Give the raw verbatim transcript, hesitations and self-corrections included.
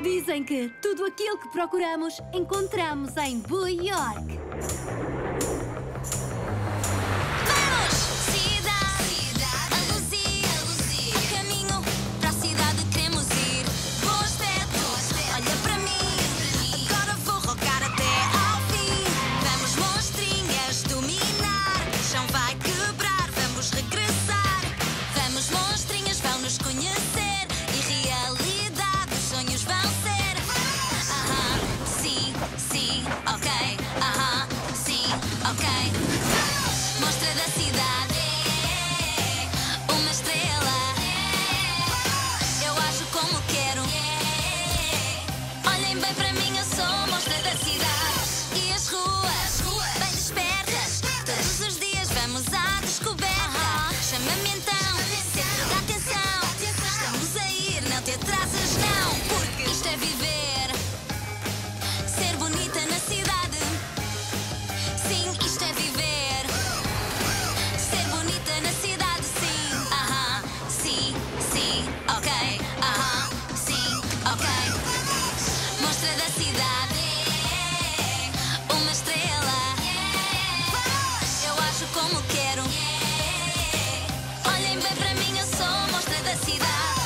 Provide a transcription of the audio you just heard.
Dizem que tudo aquilo que procuramos encontramos em Boa York. Vamos! Cidade, cidade, a luzir, a luzir. A caminho para a cidade queremos ir. Bom aspecto, olha para mim. Agora vou rocar até ao fim. Vamos, monstrinhas, dominar. O chão vai quebrar, vamos regressar. Vamos, monstrinhas, vão nos conhecer. E realidade, os sonhos vão ser. Aham, sim, sim, ok. Aham, sim, ok. Mostra da cidade, uma estrela. Eu ajo como quero. Olhem bem para mim, eu sou a mostra da cidade. E as ruas, bem despertas. Todos os dias vamos à descoberta. Chama-me então, centro da atenção. Estamos a ir, não te atrasas não. Porque isto é viver, ser bonita na cidade. Sim, isto é viver, ser bonita na cidade, sim. Aham, sim, sim, ok. Aham, sim, ok. Mostra da cidade, uma estrela. Eu acho como quero. Olhem bem para mim, eu sou a mostra da cidade.